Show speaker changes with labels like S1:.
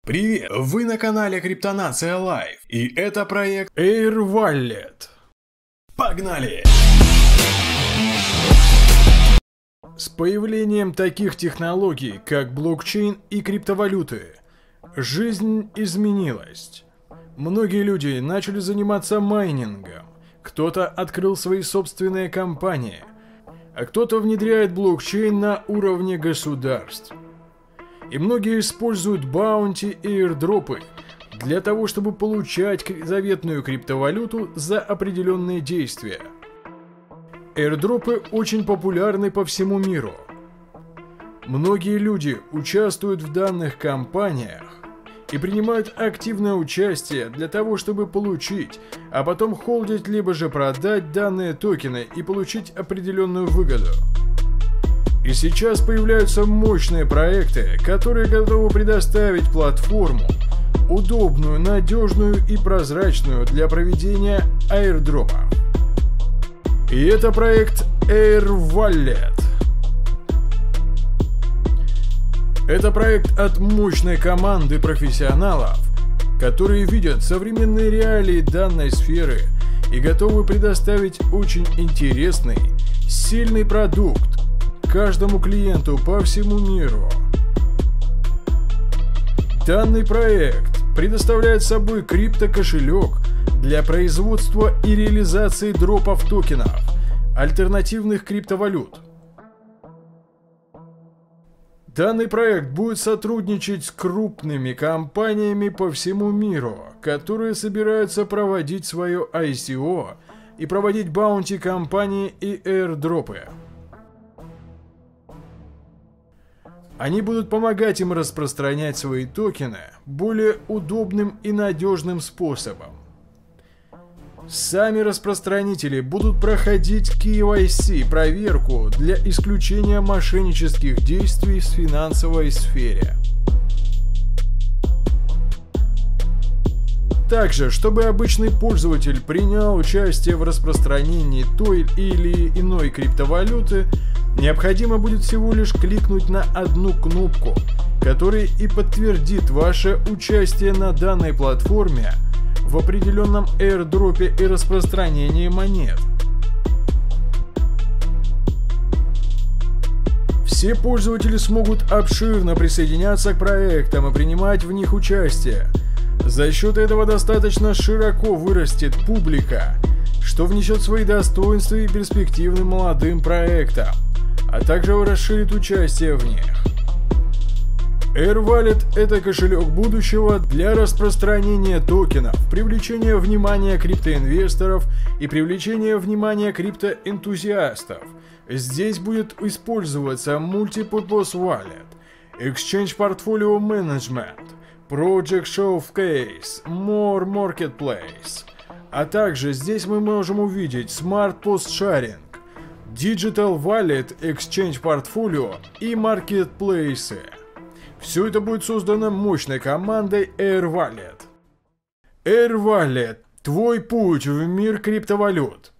S1: Привет! Вы на канале Криптонация Лайв, и это проект Air Wallet. Погнали! С появлением таких технологий, как блокчейн и криптовалюты, жизнь изменилась. Многие люди начали заниматься майнингом, кто-то открыл свои собственные компании, а кто-то внедряет блокчейн на уровне государств. И многие используют баунти и эйрдропы для того, чтобы получать заветную криптовалюту за определенные действия. Эйрдропы очень популярны по всему миру. Многие люди участвуют в данных компаниях и принимают активное участие для того, чтобы получить, а потом холдить либо же продать данные токены и получить определенную выгоду. И сейчас появляются мощные проекты, которые готовы предоставить платформу, удобную, надежную и прозрачную для проведения airdropа. И это проект Air Wallet. Это проект от мощной команды профессионалов, которые видят современные реалии данной сферы и готовы предоставить очень интересный, сильный продукт каждому клиенту по всему миру. Данный проект предоставляет собой криптокошелек для производства и реализации дропов токенов, альтернативных криптовалют. Данный проект будет сотрудничать с крупными компаниями по всему миру, которые собираются проводить свое ICO и проводить баунти компании и airdropы. Они будут помогать им распространять свои токены более удобным и надежным способом. Сами распространители будут проходить KYC проверку для исключения мошеннических действий в финансовой сфере. Также, чтобы обычный пользователь принял участие в распространении той или иной криптовалюты, необходимо будет всего лишь кликнуть на одну кнопку, которая и подтвердит ваше участие на данной платформе в определенном airdropе и распространении монет. Все пользователи смогут обширно присоединяться к проектам и принимать в них участие. За счет этого достаточно широко вырастет публика, что внесет свои достоинства и перспективным молодым проектам, а также расширит участие в них. Air Wallet – это кошелек будущего для распространения токенов, привлечения внимания криптоинвесторов и привлечения внимания криптоэнтузиастов. Здесь будет использоваться Multipurpose Wallet, Exchange Portfolio Management, Project Showcase, More Marketplace. А также здесь мы можем увидеть Smart Post Sharing, Digital Wallet, Exchange Portfolio и Marketplace. Все это будет создано мощной командой Air Wallet. Air Wallet – твой путь в мир криптовалют.